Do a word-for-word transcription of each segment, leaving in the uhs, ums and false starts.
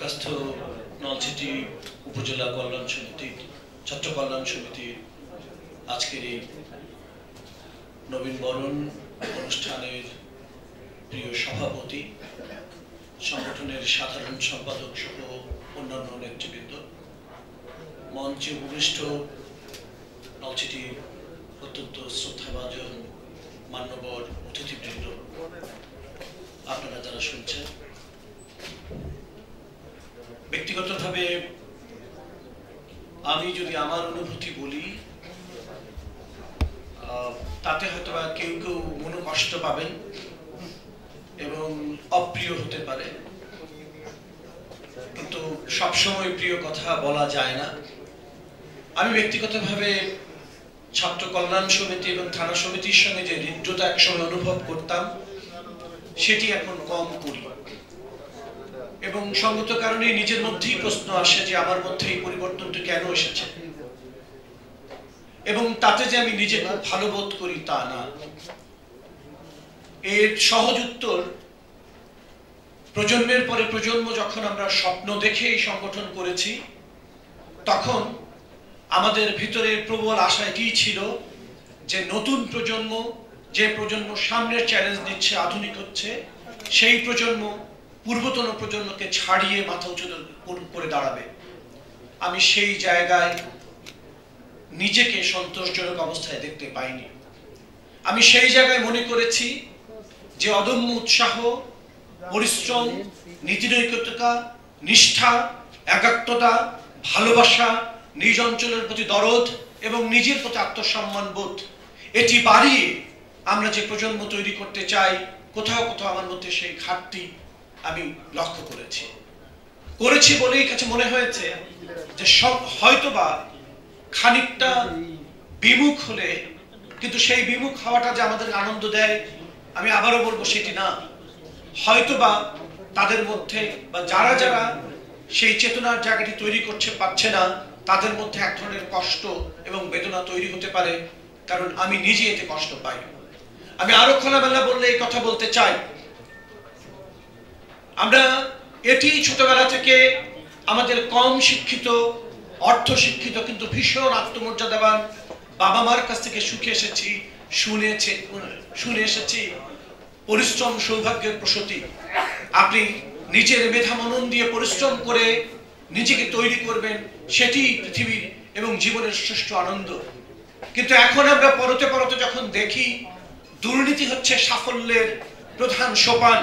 ঢাকাস্থ নলছিটি উপজেলা কল্যাণ সমিতি ছাত্র কল্যাণ সমিতির আজকের এই নবীন বরণ অনুষ্ঠানের প্রিয় সভাপতি, সংগঠনের সাধারণ সম্পাদক সহ অন্যান্য নেতৃবৃন্দ, মঞ্চে উপবিষ্ট নলছিটির অত্যন্ত শ্রদ্ধাভাজন মান্যবর অতিথিবৃন্দ, আপনারা যারা শুনছেন, ব্যক্তিগতভাবে আমি যদি আমার অনুভূতি বলি, তাতে হয়তো বা কেউ কেউ মনে কষ্ট পাবেন এবং অপ্রিয় হতে পারে, কিন্তু সবসময় প্রিয় কথা বলা যায় না। আমি ব্যক্তিগতভাবে ছাত্র কল্যাণ সমিতি এবং থানা সমিতির সঙ্গে যে হৃদ্যতা একসময় অনুভব করতাম, সেটি এখন কম করি এবং সঙ্গত কারণে নিজের মধ্যেই প্রশ্ন আসে যে আমার মধ্যে এই পরিবর্তনটা কেন এসেছে, এবং তাতে যে আমি নিজে খুব ভালো বোধ করি তা না। এর সহজ উত্তর, প্রজন্মের পরে প্রজন্ম যখন আমরা স্বপ্ন দেখে এই সংগঠন করেছি, তখন আমাদের ভিতরে প্রবল আশা এটিই ছিল যে নতুন প্রজন্ম, যে প্রজন্ম সামনের চ্যালেঞ্জ নিচ্ছে, আধুনিক হচ্ছে, সেই প্রজন্ম পূর্বতন প্রজন্মকে ছাড়িয়ে মাথা উঁচু করে দাঁড়াবে। আমি সেই জায়গায় নিজেকে সন্তোষজনক অবস্থায় দেখতে পাইনি। আমি সেই জায়গায় মনে করেছি যে অদম্য উৎসাহ, পরিশ্রম, নীতিনৈতিকতা, নিষ্ঠা, একাত্মতা, ভালোবাসা, নিজ অঞ্চলের প্রতি দরদ এবং নিজের প্রতি আত্মসম্মান বোধ, এটি বাড়িয়ে আমরা যে প্রজন্ম তৈরি করতে চাই, কোথাও কোথাও আমার মধ্যে সেই ঘাটতি আমি লক্ষ্য করেছি করেছি বলেই কাছে মনে হয়েছে যে সব হয়তোবা খানিকটা বিমুখ হলে, কিন্তু সেই বিমুখ হওয়াটা যে আমাদের আনন্দ দেয়, আমি আবারও বলবো সেটি না। হয়তোবা তাদের মধ্যে বা যারা যারা সেই চেতনার জায়গাটি তৈরি করছে পারছে না, তাদের মধ্যে এক ধরনের কষ্ট এবং বেদনা তৈরি হতে পারে, কারণ আমি নিজে এতে কষ্ট পাই। আমি আরো খোলামেলা বললে এই কথা বলতে চাই, আমরা এটি ছোটবেলা থেকে আমাদের কম শিক্ষিত, অর্থ শিক্ষিত কিন্তু ভীষণ আত্মমর্যাদাবান বাবা মার কাছ থেকে শিখে এসেছি, শুনেছে শুনে এসেছি পরিশ্রম সৌভাগ্যের প্রসূতি। আপনি নিজের মেধা মনন দিয়ে পরিশ্রম করে নিজেকে তৈরি করবেন, সেটি পৃথিবীর এবং জীবনের শ্রেষ্ঠ আনন্দ। কিন্তু এখন আমরা পরতে পরতে যখন দেখি দুর্নীতি হচ্ছে সাফল্যের প্রধান সোপান,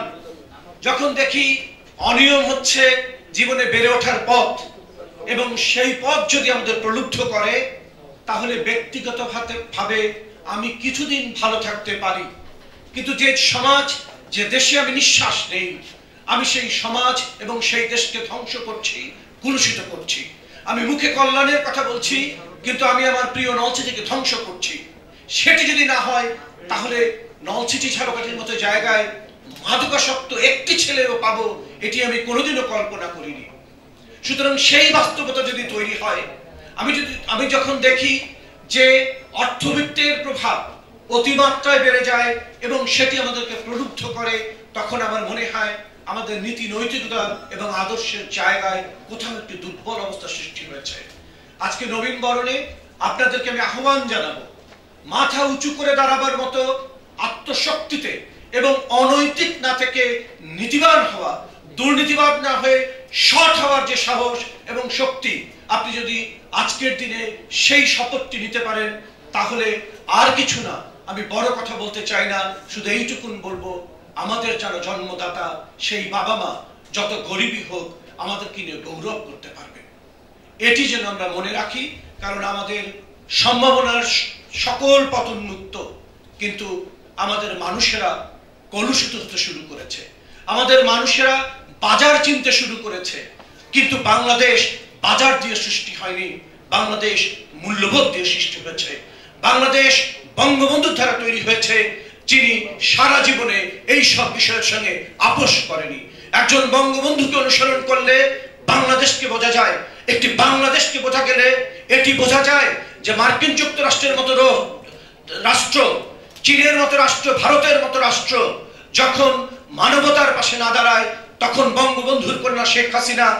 যখন দেখি অনিয়ম হচ্ছে জীবনে বেড়ে ওঠার পথ, এবং সেই পথ যদি আমাদের প্রলুব্ধ করে, তাহলে ব্যক্তিগতভাবে আমি কিছুদিন ভালো থাকতে পারি, কিন্তু যে সমাজ, যে দেশে আমি নিঃশ্বাস নেই, আমি সেই সমাজ এবং সেই দেশকে ধ্বংস করছি, কলুষিত করছি। আমি মুখে কল্যাণের কথা বলছি, কিন্তু আমি আমার প্রিয় নলছিটিকে ধ্বংস করছি। সেটি যদি না হয়, তাহলে নলছিটি ঝাড়কাঠির মতো জায়গায় মাদকাসক্ত একটি ছেলেও পাবো, এটি আমি কোনোদিনও কল্পনা করিনি। সুতরাং সেই বাস্তবতা যদি তৈরি হয়, আমি যদি আমি যখন দেখি যে অর্থবিত্তের প্রভাব অতিমাত্রায় বেড়ে যায় এবং সেটি আমাদেরকে প্রলুব্ধ করে, তখন আমার মনে হয় আমাদের নীতি নৈতিকতা এবং আদর্শের জায়গায় কোথাও একটি দুর্বল অবস্থা সৃষ্টি হয়েছে। আজকে নবীন বরণে আপনাদেরকে আমি আহ্বান জানাবো, মাথা উঁচু করে দাঁড়াবার মতো আত্মশক্তিতে এবং অনৈতিক না থেকে নীতিবান হওয়া, দুর্নীতিবাদ না হয়ে সৎ হওয়ার যে সাহস এবং শক্তি, আপনি যদি আজকের দিনে সেই শপথটি নিতে পারেন, তাহলে আর কিছু না, আমি বড় কথা বলতে চাই না, শুধু এইটুকুন বলবো, আমাদের যারা জন্মদাতা সেই বাবা মা যত গরিবই হোক আমাদেরকে নিয়ে গৌরব করতে পারবে। এটি যেন আমরা মনে রাখি, কারণ আমাদের সম্ভাবনার সকল পতন মুক্ত, কিন্তু আমাদের মানুষেরা কলুষিত হতে শুরু করেছে, আমাদের মানুষেরা বাজার চিনতে শুরু করেছে। কিন্তু বাংলাদেশ বাজার দিয়ে সৃষ্টি হয়নি, বাংলাদেশ মূল্যবোধ দিয়ে সৃষ্টি হয়েছে। বাংলাদেশ বঙ্গবন্ধুর দ্বারা তৈরি হয়েছে, যিনি সারা জীবনে এই সব বিষয়ের সঙ্গে আপোষ করেনি। একজন বঙ্গবন্ধুকে অনুসরণ করলে বাংলাদেশকে বোঝা যায়। একটি বাংলাদেশকে বোঝা গেলে এটি বোঝা যায় যে মার্কিন যুক্তরাষ্ট্রের মতো রাষ্ট্র, চীনের মতো রাষ্ট্র, ভারতের মতো রাষ্ট্র যখন মানবতার পাশে না দাঁড়ায়, তখন বঙ্গবন্ধুর কন্যা শেখ হাসিনা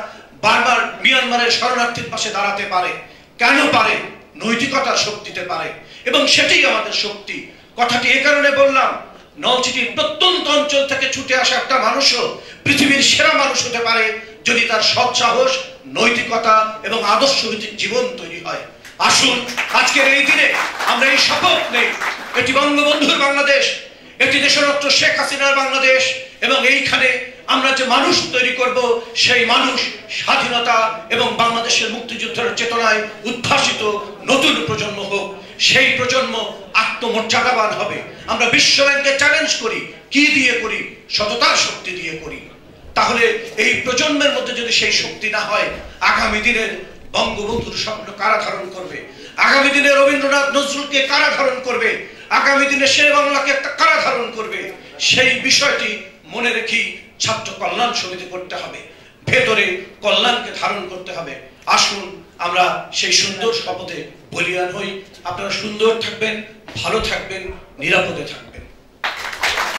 বারবার মিয়ানমারের শরণার্থীর পাশে দাঁড়াতে পারে? কেন পারে? নৈতিকতার শক্তিতে পারে, এবং সেটাই আমাদের শক্তি। কথাটি এ কারণে বললাম, নলছিটির প্রত্যন্ত অঞ্চল থেকে ছুটে আসা একটা মানুষও পৃথিবীর সেরা মানুষ হতে পারে যদি তার সৎ সাহস, নৈতিকতা এবং আদর্শ ভিত্তিক জীবন তৈরি হয়। আসুন আজকের এই দিনে আমরা এই শপথ নেই, এটি বঙ্গবন্ধুর বাংলাদেশ, এটি দেশরত্ন শেখ হাসিনার বাংলাদেশ, এবং এইখানে আমরা যে মানুষ তৈরি করব সেই মানুষ স্বাধীনতা এবং বাংলাদেশের মুক্তিযুদ্ধের চেতনায় উদ্ভাসিত নতুন প্রজন্ম হোক। সেই প্রজন্ম আত্মমর্যাদাবান হবে। আমরা বিশ্ব ব্যাংকে চ্যালেঞ্জ করি, কি দিয়ে করি? সততার শক্তি দিয়ে করি। তাহলে এই প্রজন্মের মধ্যে যদি সেই শক্তি না হয়, আগামী দিনের বঙ্গবন্ধুর স্বপ্ন কারা ধারণ করবে? আগামী দিনে রবীন্দ্রনাথ নজরুলকে কারা ধারণ করবে? আগামী দিনে শের বাংলাকে কারা ধারণ করবে? সেই বিষয়টি মনে রেখে ছাত্র কল্যাণ সমিতি করতে হবে, ভেতরে কল্যাণকে ধারণ করতে হবে। আসুন আমরা সেই সুন্দর শপথে বলিয়ান হই। আপনারা সুন্দর থাকবেন, ভালো থাকবেন, নিরাপদে থাকবেন।